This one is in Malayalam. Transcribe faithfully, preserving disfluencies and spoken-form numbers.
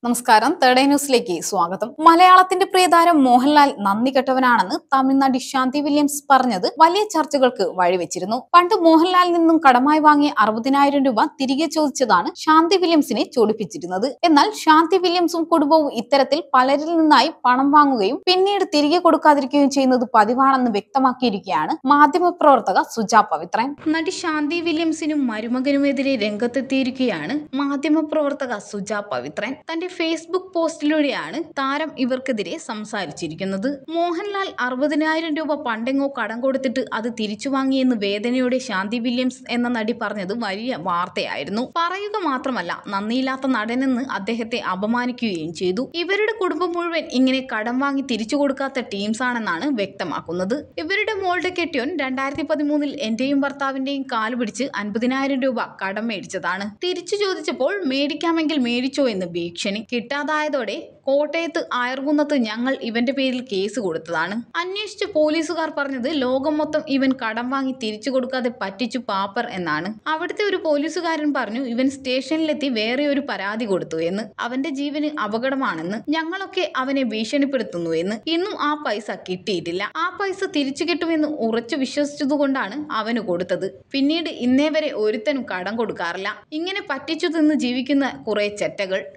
നമസ്കാരം. തേർഡ് ഐ ന്യൂസിലേക്ക് സ്വാഗതം. മലയാളത്തിന്റെ പ്രിയതാരം മോഹൻലാൽ നന്ദി കെട്ടവനാണെന്ന് തമിഴ്നാട് ശാന്തി വില്യംസ് പറഞ്ഞത് വലിയ ചർച്ചകൾക്ക് വഴിവെച്ചിരുന്നു. പണ്ട് മോഹൻലാലിൽ നിന്നും കടമായി വാങ്ങിയ അറുപതിനായിരം രൂപ തിരികെ ചോദിച്ചതാണ് ശാന്തി വില്യംസിനെ ചൊടിപ്പിച്ചിരുന്നത്. എന്നാൽ ശാന്തി വില്യംസും കുടുംബവും ഇത്തരത്തിൽ പലരിൽ നിന്നായി പണം വാങ്ങുകയും പിന്നീട് തിരികെ കൊടുക്കാതിരിക്കുകയും ചെയ്യുന്നത് പതിവാണെന്ന് വ്യക്തമാക്കിയിരിക്കുകയാണ് മാധ്യമപ്രവർത്തക സുജ പവിത്രൻ. നടി ശാന്തി വില്യംസിനും മരുമകനുമെതിരെ രംഗത്തെത്തിയിരിക്കുകയാണ് മാധ്യമപ്രവർത്തക സുജ പവിത്രൻ. തന്റെ ഫേസ്ബുക്ക് പോസ്റ്റിലൂടെയാണ് താരം ഇവർക്കെതിരെ സംസാരിച്ചിരിക്കുന്നത്. മോഹൻലാൽ അറുപതിനായിരം രൂപ പണ്ടെങ്ങോ കടം കൊടുത്തിട്ട് അത് തിരിച്ചു വാങ്ങിയെന്ന് വേദനയോടെ ശാന്തി വില്യംസ് എന്ന നടി പറഞ്ഞത് വലിയ വാർത്തയായിരുന്നു. പറയുക മാത്രമല്ല, നന്ദിയില്ലാത്ത നടനെന്ന് അദ്ദേഹത്തെ അപമാനിക്കുകയും ചെയ്തു. ഇവരുടെ കുടുംബം മുഴുവൻ ഇങ്ങനെ കടം വാങ്ങി തിരിച്ചു കൊടുക്കാത്ത ടീംസ് ആണെന്നാണ് വ്യക്തമാക്കുന്നത്. ഇവരുടെ മോളുടെ കെട്ടിയോൻ രണ്ടായിരത്തി പതിമൂന്നിൽ എന്റെയും ഭർത്താവിന്റെയും കാല് പിടിച്ച് അൻപതിനായിരം രൂപ കടം മേടിച്ചതാണ്. തിരിച്ചു ചോദിച്ചപ്പോൾ മേടിക്കാമെങ്കിൽ മേടിച്ചോ എന്ന് ഭീഷണി. കിട്ടാതായതോടെ കോട്ടയത്ത് ആയർകുന്നത്ത് ഞങ്ങൾ ഇവന്റെ പേരിൽ കേസ് കൊടുത്തതാണ്. അന്വേഷിച്ച പോലീസുകാർ പറഞ്ഞത് ലോകം മൊത്തം ഇവൻ കടം വാങ്ങി തിരിച്ചു കൊടുക്കാതെ പറ്റിച്ചു പാപ്പർ എന്നാണ്. അവിടുത്തെ ഒരു പോലീസുകാരൻ പറഞ്ഞു ഇവൻ സ്റ്റേഷനിലെത്തി വേറെ ഒരു പരാതി കൊടുത്തു എന്ന്, അവന്റെ ജീവന് അപകടമാണെന്ന്, ഞങ്ങളൊക്കെ അവനെ ഭീഷണിപ്പെടുത്തുന്നു എന്ന്. ഇന്നും ആ പൈസ കിട്ടിയിട്ടില്ല. ആ പൈസ തിരിച്ചു കിട്ടുമെന്ന് ഉറച്ചു വിശ്വസിച്ചതുകൊണ്ടാണ് അവന് കൊടുത്തത്. പിന്നീട് ഇന്നേ വരെ ഒരുത്തനും കടം കൊടുക്കാറില്ല. ഇങ്ങനെ പറ്റിച്ചു തിന്ന് ജീവിക്കുന്ന കുറെ ചെറ്റകൾ.